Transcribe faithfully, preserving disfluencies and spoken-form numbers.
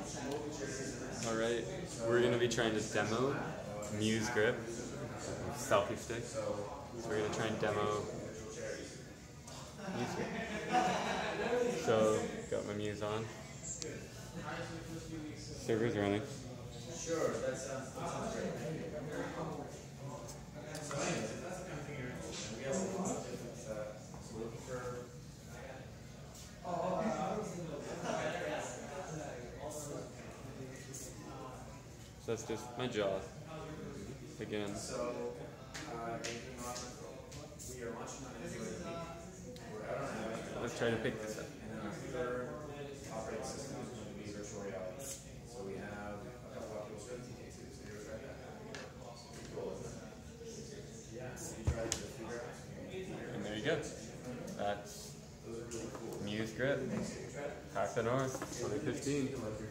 Alright, we're going to be trying to demo Muse grip, selfie stick. So we're going to try and demo Muse grip. So, got my Muse on. Server's running. Sure, that sounds, that sounds great. So anyways, if that's the kind of thing you're interested in, we have a lot of different setups. So we're looking for... So that's just my jaw. Again. So, uh, anything on we are launching on Android. We're out on Android. Let's try to pick this up. And then our third operating system is going to be virtual reality. So we have a couple of people with T K two. So you're trying that. Cool, isn't it? Yeah, so you tried the figure out. And there you go. That's Those are really cool. Muse grip. Pack the North, twenty fifteen.